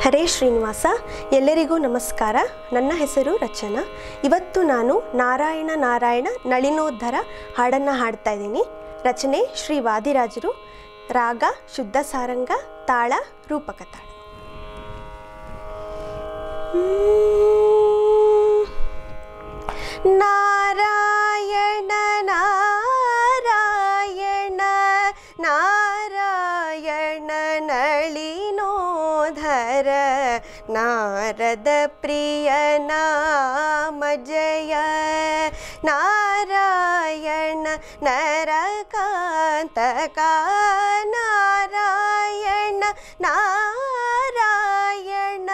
ಹರೇ ಶ್ರೀನಿವಾಸ. ಎಲ್ಲರಿಗೂ ನಮಸ್ಕಾರ. ನನ್ನ ಹೆಸರು ರಚನಾ. ಇವತ್ತು ನಾನು ನಾರಾಯಣ ನಾರಾಯಣ ನಳಿನೋದ್ಧಾರ ಹಾಡನ್ನು ಹಾಡ್ತಾ ಇದ್ದೀನಿ. ರಚನೆ ಶ್ರೀ ವಾದಿರಾಜರು. ರಾಗ ಶುದ್ಧ ಸಾರಂಗ, ತಾಳ ರೂಪಕ ತಾಳ. ನಾರಾಯಣ ನಾರಾಯಣ ನಾರಾಯಣ ನಳಿನೋದ್ಧಾರ ನಾರದ ಪ್ರಿಯ ನಾಮ ಜಯ. ನಾರಾಯಣ ನರಕಾಂತಕ ನಾರಾಯಣ ನಾರಾಯಣ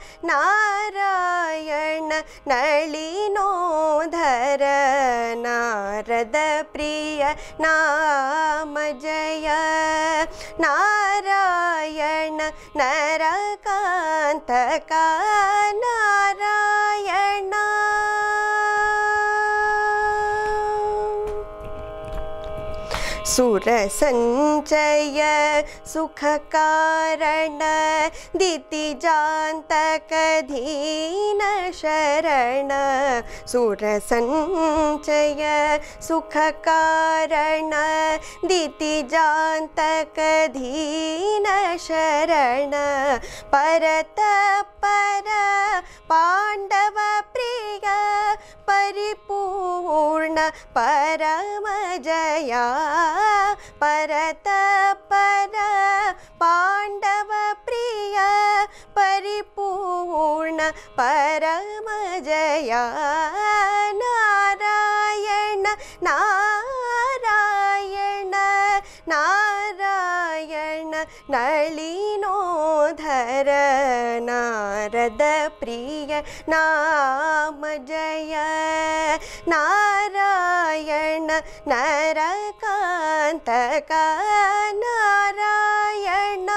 ನಾರಾಯಣ ನಳಿನೋದ್ಧಾರ ನಾರದ ಪ್ರಿಯ ನಾಮ ಜಯ. ನಾರಾಯಣ ನರಕಾಂತಕ ನಾರಾಯಣ. ಸುರ ಸಂಚಯ ಸುಖ ಕಾರಣ ದಿತಿಜಾಂತಕ ದೀನ ಶರಣ. ಸುರ ಸಂಚಯ ಸುಖ ಕಾರಣ ದಿತಿಜಾಂತಕ ದೀನ ಶರಣ. ಪರತ ಪರ ಪಾಂಡವ ಪ್ರಿಯ ಪರಿಪೂರ್ಣ ಪರಮ ಜಯ. ಪರತ ಪರ ಪಾಂಡವ ಪ್ರಿಯ ಪರಿಪೂರ್ಣ ಪರಮ ಜಯ. ನಾರಾಯಣ ನಾರಾಯಣ ನಾರಾಯಣ ನಳಿನೋದ್ಧಾರ ನಾರದ ಪ್ರಿಯ ನಾಮ ಜಯ. ನಾರಾಯಣ ನರಕಾಂತಕ ನಾರಾಯಣ.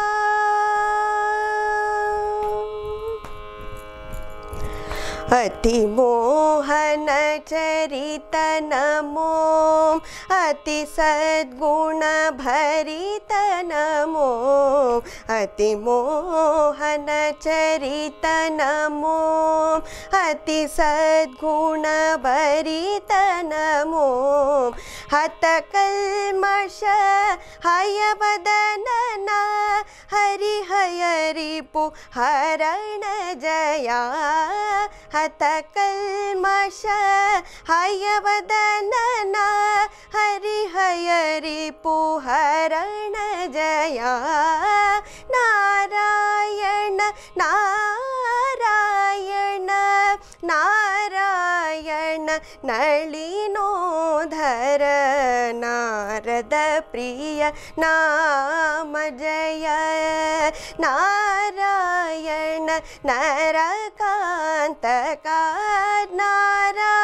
ಅತಿ ಮೋಹನ ಚರಿತ ನಮೋ ಅತಿ ಸದ್ಗುಣ ಭರಿತ ನಮೋ. ಅತಿ ಮೋಹನ ಚರಿತ ನಮೋ ಅತಿ ಸದ್ಗುಣ ಭರಿತ ನಮೋ. ಹತ ಕಲ್ಮಷ ಹಯವದನನ ಹರಿಹಯರಿಪು ಹರಣ ಜಯ. ಹತ ಕಲ್ಮಷ ಹಯವದನನ ಹರಿಹಯರಿಪು ಹರಣ ಜಯ. ನಾರಾಯಣ ನಾರಾಯಣ ನಾರಾಯಣ ನಳಿನೋದ್ಧಾರ ನಾರದ ಪ್ರಿಯ ನಾಮ ಜಯ. ನಾರಾಯಣ ನರಕಾಂತಕ ನಾರಾಯಣ.